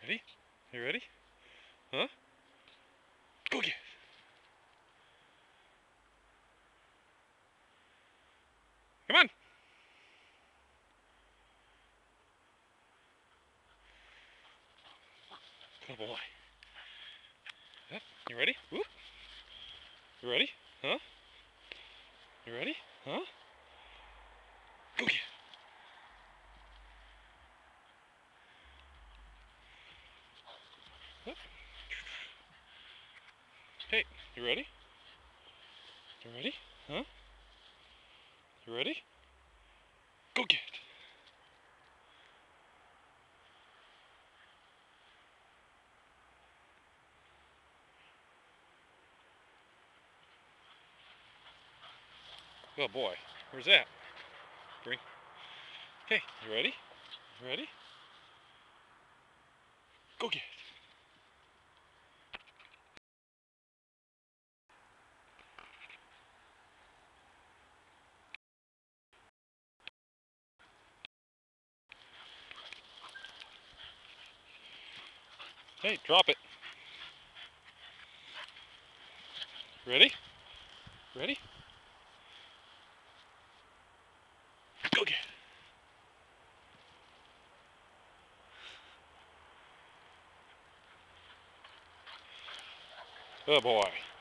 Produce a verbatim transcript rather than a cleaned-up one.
Ready? You ready? Huh? Go get it. Come on. Good boy. Huh? You ready? Whoop. You ready? Huh? You ready? Huh? Go get it. Whoop. Hey, you ready? You ready? Huh? You ready? Go get it. Good boy. Where's that? Bring. Hey, you ready? You ready? Go get it. Hey, drop it. Ready? Ready? Go get it. Good boy.